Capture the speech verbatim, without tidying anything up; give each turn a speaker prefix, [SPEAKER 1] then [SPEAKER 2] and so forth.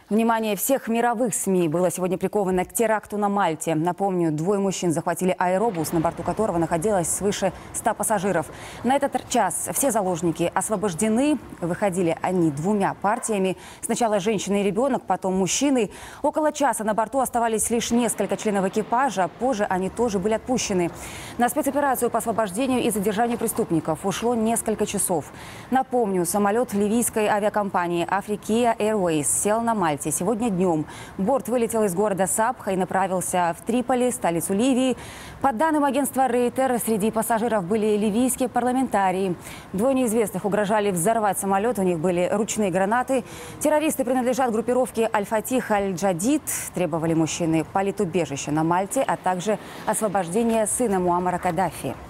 [SPEAKER 1] Внимание всех мировых СМИ было сегодня приковано к теракту на Мальте. Напомню, двое мужчин захватили аэробус, на борту которого находилось свыше ста пассажиров. На этот час все заложники освобождены. Выходили они двумя партиями. Сначала женщина и ребенок, потом мужчины. Около часа на борту оставались лишь несколько членов экипажа. Позже они тоже были отпущены. На спецоперацию по освобождению и задержанию преступников ушло несколько часов. Напомню, самолет ливийской авиакомпании Afrikia Airways сел на Мальте сегодня днем. Борт вылетел из города Сабха и направился в Триполи, столицу Ливии. По данным агентства Рейтер, среди пассажиров были ливийские парламентарии. Двое неизвестных угрожали взорвать самолет, у них были ручные гранаты. Террористы принадлежат группировке Аль-Фатих Аль-Джадид. Требовали мужчины политубежища на Мальте, а также освобождения сына Муаммара Каддафи.